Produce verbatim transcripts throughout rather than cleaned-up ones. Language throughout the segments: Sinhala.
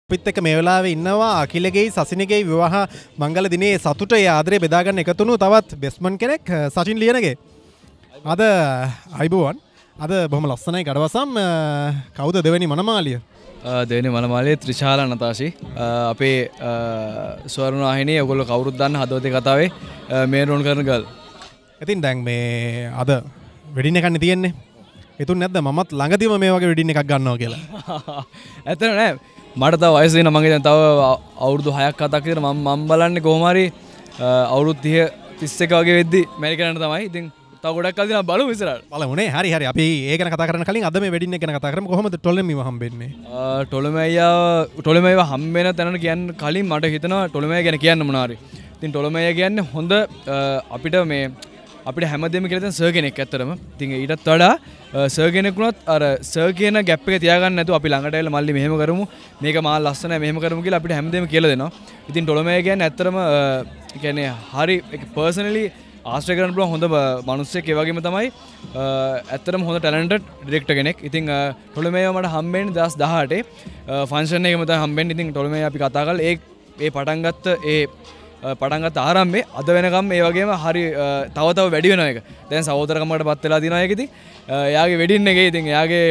අපිත් එක්ක මේ වෙලාවේ ඉන්නවා අකිලගේ සසිනගේ විවාහ මංගල දිනේ සතුට ඒ ආදරේ බෙදා ගන්න එකතුණු තවත් බෙස්මන් කෙනෙක් සචින් ලියනගේ. අද අයිබෝවන් අද බොහොම ලස්සනයි කඩවසම් කවුද දෙවෙනි මනමාලිය? දෙවෙනි මනමාලිය ත්‍රිශාලා නතාෂි. අපේ ස්වර්ණ වාහිනිය ඔයගොල්ලෝ කවුරුත් දන්න හදවතේ කතාවේ මේන් රෝල් කරන ගල්. ඉතින් දැන් මේ අද වෙඩින් එකක් නේ තියෙන්නේ. හිතුන් නැද්ද මමත් ළඟදීම මේ වගේ වෙඩින් එකක් ගන්නවා කියලා? ඇත්තට නෑ. මට තව වයස වෙන මගේ දැන් තව අවුරුදු හයක් හතක් විතර මම මම බලන්නේ කොහොම හරි අවුරුදු තිහ තිස් එක වගේ වෙද්දි මැරි කරන්න තමයි. ඉතින් තව ගොඩක් කල් දිනා බලමු ඉස්සරහට. බලමුනේ. හරි හරි. අපි ඒ ගැන කතා කරන්න කලින් අද මේ වෙඩින් එක ගැන කතා කරමු. කොහොමද ටොලෙමීව හම්බෙන්නේ? ටොලෙමයියා ටොලෙමයිව හම්බෙන තැනට කියන්න කලින් මට හිතෙනවා ටොලෙමයියා ගැන කියන්න මොනවා හරි. ඉතින් ටොලෙමයියා කියන්නේ හොඳ අපිට මේ අපිට හැමදේම කියලා දැන් සර් කෙනෙක් ඇත්තටම. ඉතින් ඊටත් වඩා සර් කෙනෙක් වුණත් අර සර් කියන ગેප් එක තියාගන්න නැතුව අපි ළඟට ඇවිල්ලා මල්ලි මෙහෙම කරමු. මේක මහා ලස්සනයි මෙහෙම කරමු කියලා අපිට හැමදේම කියලා දෙනවා. ඉතින් ටොලොමෙයා කියන්නේ ඇත්තටම කියන්නේ හරි පර්සනලි ආශ්‍රය කරන්න පුළුවන් හොඳ මිනිස්සෙක්. ඒ වගේම තමයි ඇත්තටම හොඳ ටැලන්ටඩ් ඩිරෙක්ටර් කෙනෙක්. ඉතින් ටොලොමෙයා මට හම්බෙන්නේ දෙදාස් දහඅටේ ෆන්ක්ෂන් එකම තමයි හම්බෙන්නේ. ඉතින් ටොලොමෙයා අපි කතා කරලා ඒ ඒ පටන් ගත්ත ඒ පටන් ගත්ත ආරම්භයේ අද වෙනකම් ඒ වගේම හරි තව තව වැඩි වෙන එක. දැන් සහෝදරකමකට පත් වෙලා දිනවා ඒකෙදි. එයාගේ වෙඩින් එකේ ඉතින් එයාගේ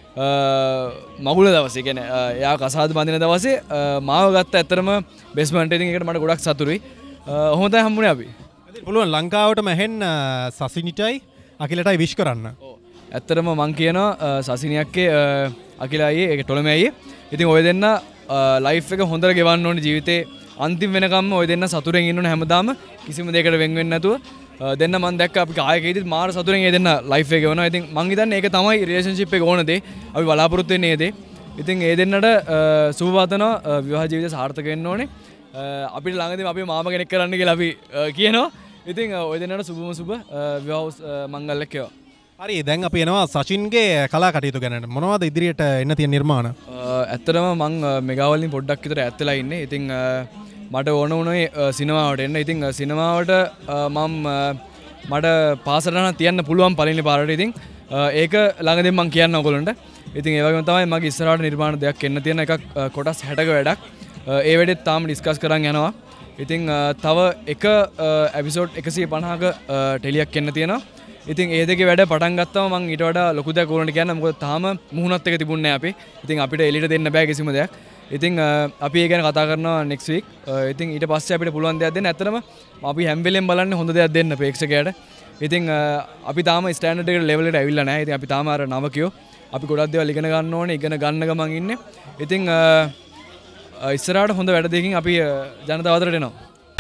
මගුල දවසේ කියන්නේ එයා කසාද බඳින දවසේ මාව ගත්ත ඇත්තටම බේස්මන්ට් ඉතින් ඒකට මට ගොඩක් සතුටුයි. ඔහොම තමයි හම්බුනේ අපි. පුළුවන් ලංකාවටම ඇහෙන්න සසිනිටයි අකිලටයි විශ් කරන්න. ඔව්. ඇත්තටම මං කියනවා සසිනියක්ගේ අකිලයි ඒක ටොලොමෙයි. ඉතින් ඔය දෙන්න ලයිෆ් එක හොඳට ගෙවන්න ඕනේ ජීවිතේ අන්තිම වෙනකම්ම ඔය දෙන්න සතුටෙන් ඉන්න ඕනේ හැමදාම කිසිම දෙයකට වෙන් වෙන්නේ නැතුව. දෙන්න මම දැක්ක අපි කායකෙදිත් මාර සතුටෙන් ඒ දෙන්න ලයිෆ් එක ගෙවනවා. ඉතින් මං හිතන්නේ ඒක තමයි රිලේෂන්ෂිප් එක ඕන දේ. අපි බලාපොරොත්තු වෙන්නේ ඒ දේ. ඉතින් ඒ දෙන්නට සුබ පතනවා විවාහ ජීවිතය සාර්ථක වෙන්න ඕනේ. අපිට ළඟදීම අපි මාම කෙනෙක් කරන්න කියලා අපි කියනවා. ඉතින් ඔය දෙන්නට සුබම සුබ විවාහ මංගල්‍යයක් වේවා. හරි දැන් අපි එනවා සචින්ගේ කලා කටයුතු ගැන. මොනවද ඉදිරියට එන්න තියෙන නිර්මාණ? ඇත්තටම මං මෙගාවලින් පොඩ්ඩක් විතර ඈත් වෙලා ඉන්නේ. ඉතින් මට ඕන වුණේ සිනමාවට එන්න. ඉතින් සිනමාවට මම මට පාසලට තියන්න පුළුවන් පළවෙනි පාරට. ඉතින් ඒක ළඟදීම මං කියන්න ඕගොල්ලන්ට. ඉතින් ඒ වගේම තමයි මගේ ඉස්සරහට නිර්මාණ දෙයක් එන්න තියෙන එකක් කොටස් හැටක වැඩක්. ඒ වැඩෙත් තාම ඩිස්කස් කරන් යනවා. ඉතින් තව එක එපිසෝඩ් එකසිය පනහක ටෙලියක් එන්න තියෙනවා. ඉතින් ඒ දෙකේ වැඩ පටන් ගත්තම මම ඊට වඩා ලොකු දෙයක් ඕනට කියන්න. මොකද තාම මුහුණත් එක තිබුණේ නැහැ අපි. ඉතින් අපිට එළියට දෙන්න බෑ කිසිම දෙයක්. ඉතින් අපි ඒ ගැන කතා කරනවා next week. ඉතින් ඊට පස්සේ අපිට පුළුවන් දෙයක් දෙන්න. ඇත්තටම අපි හැම වෙලෙම බලන්නේ හොඳ දෙයක් දෙන්න ප්‍රේක්ෂකයාට. ඉතින් අපි තාම ස්ටෑන්ඩඩ් එකට ලෙවල් එකට ඇවිල්ලා නැහැ. ඉතින් අපි තාම අර නවකයෝ. අපි ගොඩක් දේවල් ඉගෙන ගන්න ඕනේ. ඉගෙන ගන්න ගමන් ඉන්නේ. ඉතින් ඉස්සරහට හොඳ වැඩ දෙකකින් අපි ජනතාව අතරට එනවා.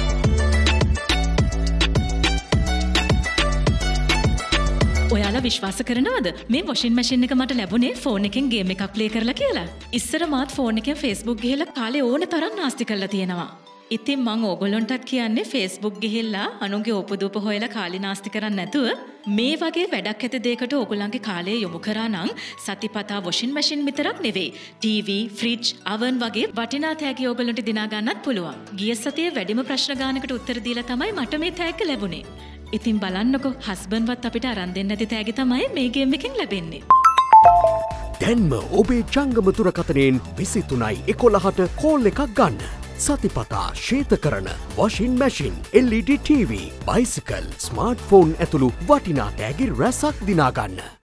ඔයාලා විශ්වාස කරනවද මේ වොෂින් මැෂින් එක මට ලැබුණේ ෆෝන් එකෙන් ගේම් එකක් ප්ලේ කරලා කියලා? ඉස්සර මාත් ෆෝන් එකෙන් Facebook ගිහලා කාලේ ඕන තරම් නාස්ති කරලා තියෙනවා. ඉතින් මම ඕගොල්ලන්ටත් කියන්නේ Facebook ගිහිල්ලා අනුන්ගේ උපදූප හොයලා කාලේ නාස්ති කරන්නේ නැතුව මේ වගේ වැඩක් ඇති දෙයකට ඕගොල්ලන්ගේ කාලය යොමු කරා නම් සතිපතා වොෂින් මැෂින් විතරක් නෙවෙයි ටීවී, ෆ්‍රිජ්, oven වගේ වටිනා තෑගි ඕගොල්ලන්ට දිනා ගන්නත් පුළුවන්. ගිය සතියේ වැඩිම ප්‍රශ්න ගානකට උත්තර දීලා තමයි මට මේ තෑග්ග ලැබුණේ. ඉතින් බලන්නකො හස්බන්ඩ්වත් අපිට අරන් දෙන්න නැති තෑගි තමයි මේ ගේම් එකෙන් ලැබෙන්නේ. දැන්ම ඔබේ ජංගම දුරකථනයෙන් විසි තුනයි එකොළහට කෝල් එකක් ගන්න. සතිපතා ශේතකරන washing machine, L E D TV, bicycle, smartphone ඇතුළු වටිනා තෑගි රැසක් දිනා ගන්න.